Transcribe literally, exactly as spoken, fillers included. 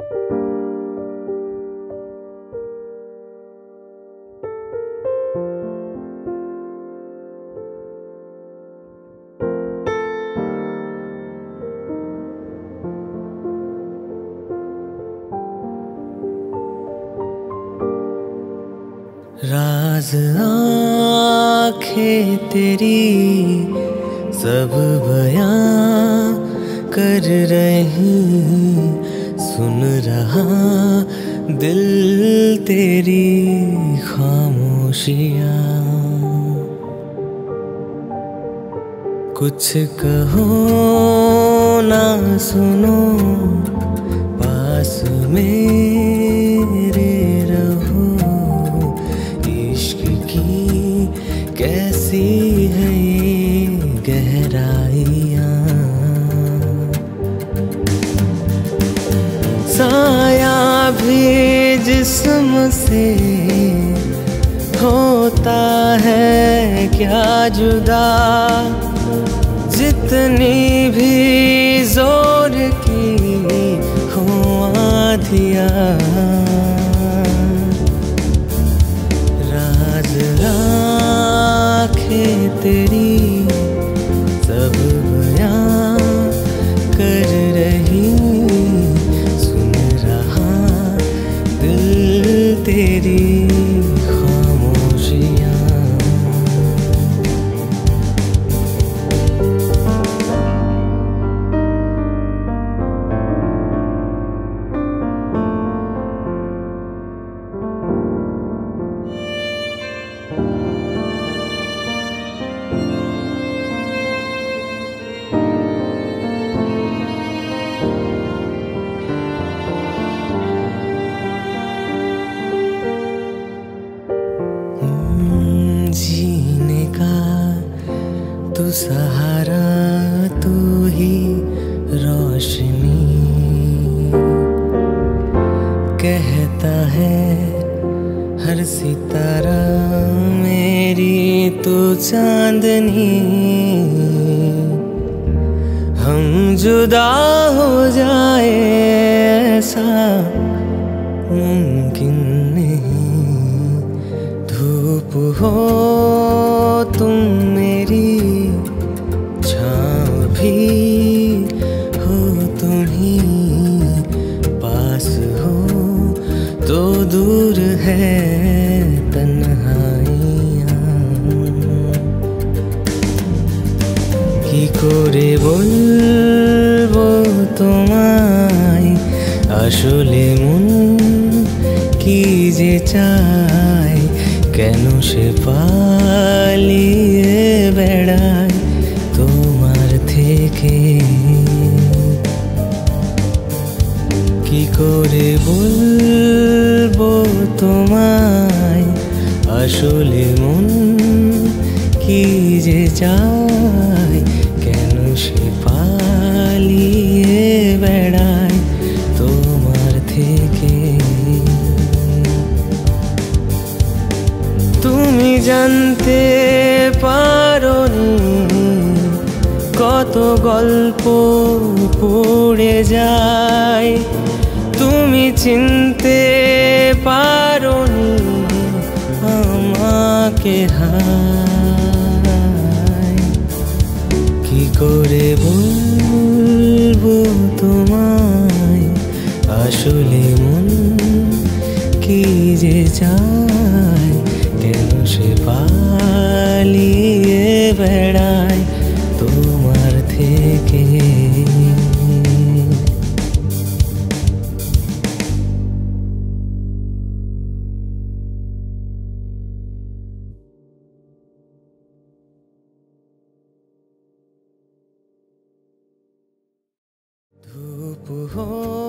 राज आँखें तेरी सब बयां कर रही, सुन रहा दिल तेरी खामोशियाँ। कुछ कहो ना सुनो, पास मेरे रहो। इश्क की कैसी है ये गहराइयाँ, साया भी जिस्म से होता है क्या जुदा, जितनी भी जोर की हो आँधियाँ। राज आँखें तेरी सब बयां कर रही, सुन रहा दिल तेरी खामोशियाँ। जीने का तू सहारा, तू ही रोशनी, कहता है हर सितारा मेरी तू चांदनी। हम जुदा हो जाए ऐसा मुमकिन नहीं, धूप हो तुम मेरी, छाँव भी हो तुम ही, पास हो तो दूर है तन्हाइयाँ। কি করে বলবো তোমায়, আসলে মন কি যে চায়, কেন সে পালিয়ে বেড়ায় তোমার থেকে। কি করে বলবো তোমায়, আসলে মন কি যে চায়, কেন সে পালিয়ে বেড়ায় তোমার থেকে। তুমি জানতে পারোনি কত গল্প পড়ে যায়, তুমি চিনতে পারোনি আমাকে হায়। কি করে বলবো তোমায়, আসলে মন কি যে চায়, কেন সে পালিয়ে বেড়ায় তোমার থেকে। धूप हो